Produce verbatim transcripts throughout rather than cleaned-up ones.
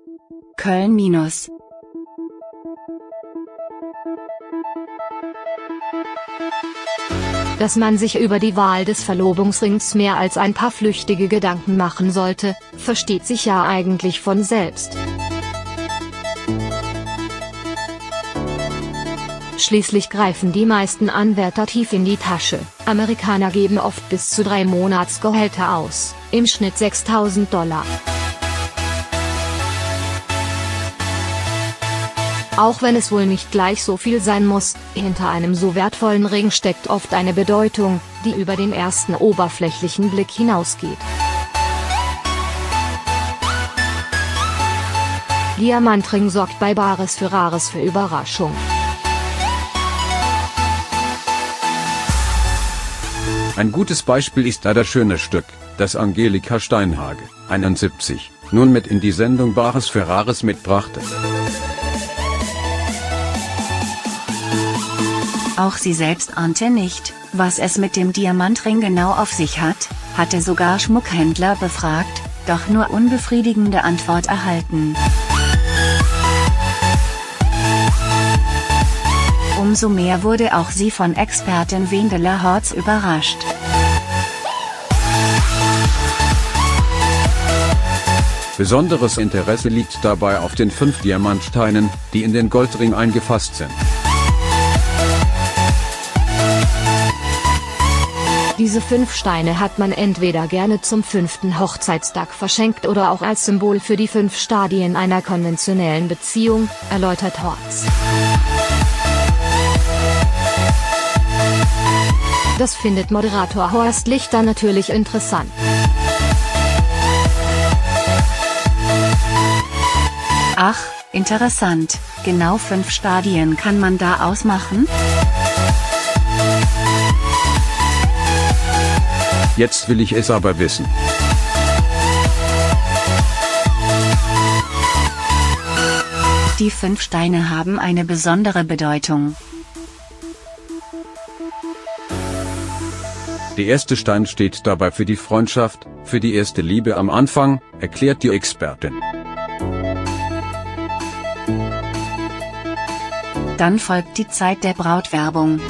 Köln minus. Dass man sich über die Wahl des Verlobungsrings mehr als ein paar flüchtige Gedanken machen sollte, versteht sich ja eigentlich von selbst. Schließlich greifen die meisten Anwärter tief in die Tasche. Amerikaner geben oft bis zu drei Monatsgehälter aus, im Schnitt sechstausend Dollar. Auch wenn es wohl nicht gleich so viel sein muss, hinter einem so wertvollen Ring steckt oft eine Bedeutung, die über den ersten oberflächlichen Blick hinausgeht. Diamantring sorgt bei Bares für Rares für Überraschung. Ein gutes Beispiel ist da das schöne Stück, das Angelika Steinhage, einundsiebzig, nun mit in die Sendung Bares für Rares mitbrachte. Auch sie selbst ahnte nicht, was es mit dem Diamantring genau auf sich hat, hatte sogar Schmuckhändler befragt, doch nur unbefriedigende Antwort erhalten. Umso mehr wurde auch sie von Expertin Wendela Horz überrascht. Besonderes Interesse liegt dabei auf den fünf Diamantsteinen, die in den Goldring eingefasst sind. Diese fünf Steine hat man entweder gerne zum fünften Hochzeitstag verschenkt oder auch als Symbol für die fünf Stadien einer konventionellen Beziehung, erläutert Horz. Das findet Moderator Horst Lichter natürlich interessant. Ach, interessant, genau fünf Stadien kann man da ausmachen? Jetzt will ich es aber wissen. Die fünf Steine haben eine besondere Bedeutung. Der erste Stein steht dabei für die Freundschaft, für die erste Liebe am Anfang, erklärt die Expertin. Dann folgt die Zeit der Brautwerbung.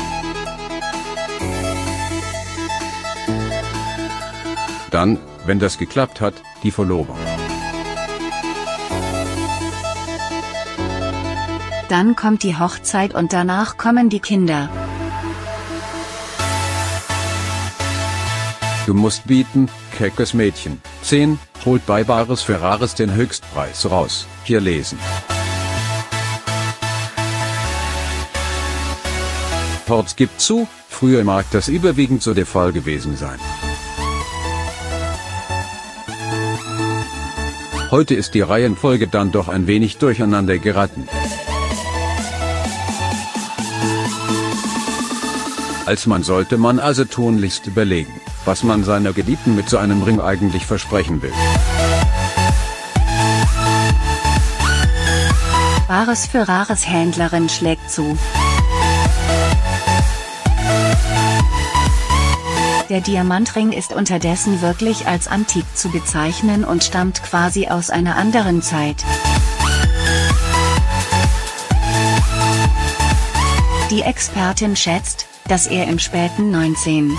Dann, wenn das geklappt hat, die Verlobung. Dann kommt die Hochzeit und danach kommen die Kinder. Du musst bieten, keckes Mädchen. zehn, holt bei Bares für Rares den Höchstpreis raus, hier lesen. Horz gibt zu, früher mag das überwiegend so der Fall gewesen sein. Heute ist die Reihenfolge dann doch ein wenig durcheinander geraten. Als Mann sollte man also tunlichst überlegen, was man seiner Geliebten mit so einem Ring eigentlich versprechen will. Bares für Rares Händlerin schlägt zu. Der Diamantring ist unterdessen wirklich als antik zu bezeichnen und stammt quasi aus einer anderen Zeit. Die Expertin schätzt, dass er im späten neunzehnten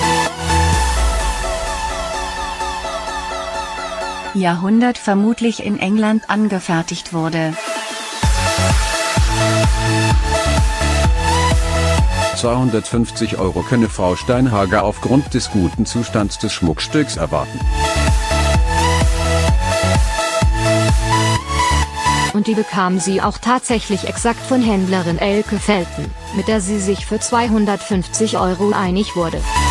Jahrhundert vermutlich in England angefertigt wurde. zweihundertfünfzig Euro könne Frau Steinhage aufgrund des guten Zustands des Schmuckstücks erwarten. Und die bekam sie auch tatsächlich exakt von Händlerin Elke Felten, mit der sie sich für zweihundertfünfzig Euro einig wurde.